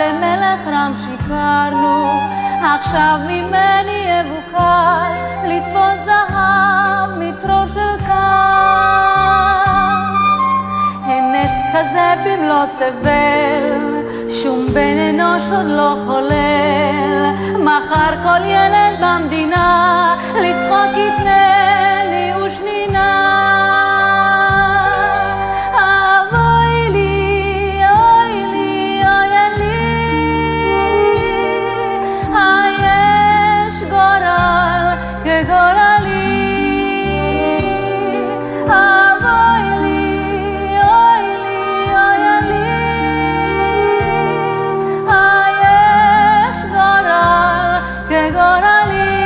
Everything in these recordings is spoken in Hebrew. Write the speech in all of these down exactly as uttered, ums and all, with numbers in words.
למלך רם שיקרנו, עכשיו ממני יבוקר לטפות זהב מצרור של קר. הנס כזה במלוא תבל, שום בן אנוש עוד לא חולל, מחר כל ילד במדינה לצחוק יתנה לי ושנינה. אוי לי, אוי לי, אוי לי, היש גורל כגורלי. אוי לי, אוי לי, אוי לי, היש גורל כגורלי.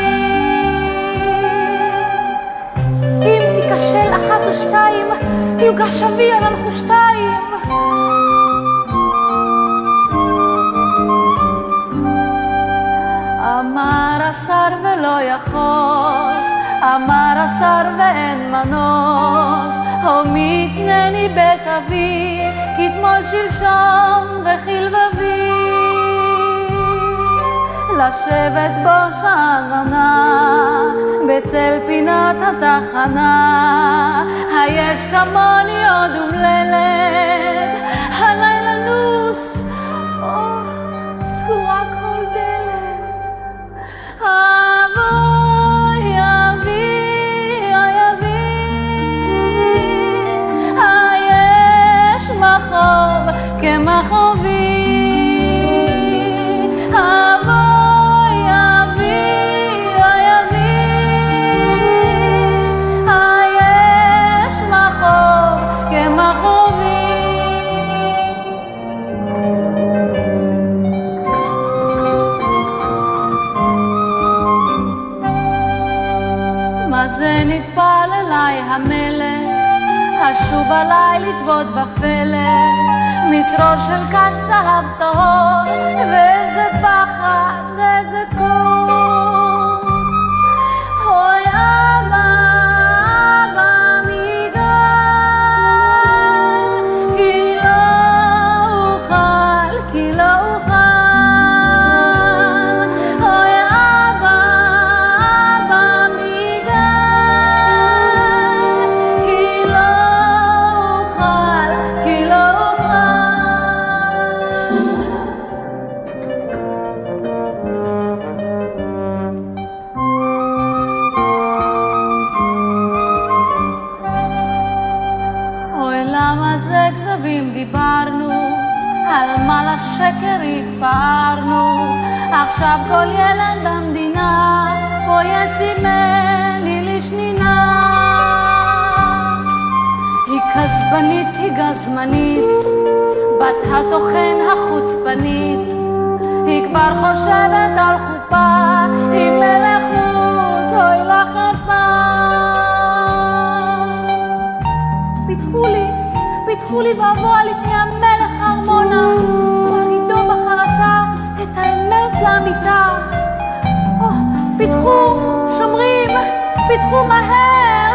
אם תיכשל אחת או שתיים, יוגש אבי על הנחושתיים. אמר השר ולא יחוס, אמר השר ואין מנוס, הומי תנני בית אבי, כתמול שלשום וכלבבי. לשבת בו שעננה, בצל פינת התחנה, היש כמוני עוד אומללת, הלילה נוס, או, סגורה כל דלת. אבוי אבי, אוי אבי, היש מחוב כמחובי. אבוי אבי, אוי אבי, היש מחוב כמחובי. מה זה נטפל אליי המלך, השוב עליי לטבות בפלך, מצרור של קש זהב טהור, ואיזה פחד, ואיזה קור. אוי אבא, אבא מגן, כי לא אוכל, כי לא אוכל. אוי אבא, אבא מגן, כי לא אוכל, כי לא אוכל. אוי למה זה כזבים דיברנו, על מה לשקר התפארנו, עכשיו כל ילד במדינה פה ישימני לשנינה. היא כסבנית, היא גזמנית, בת התוכן החוצפנית, היא כבר חושבת על חופה, היא מלכות, אוי לחרפה. פיתחו לי, פיתחו לי מבוע לפני המלך ארמונה, להגידו בחרתה את האמת לאמיתה. פיתחו, שומרים, פיתחו מהר,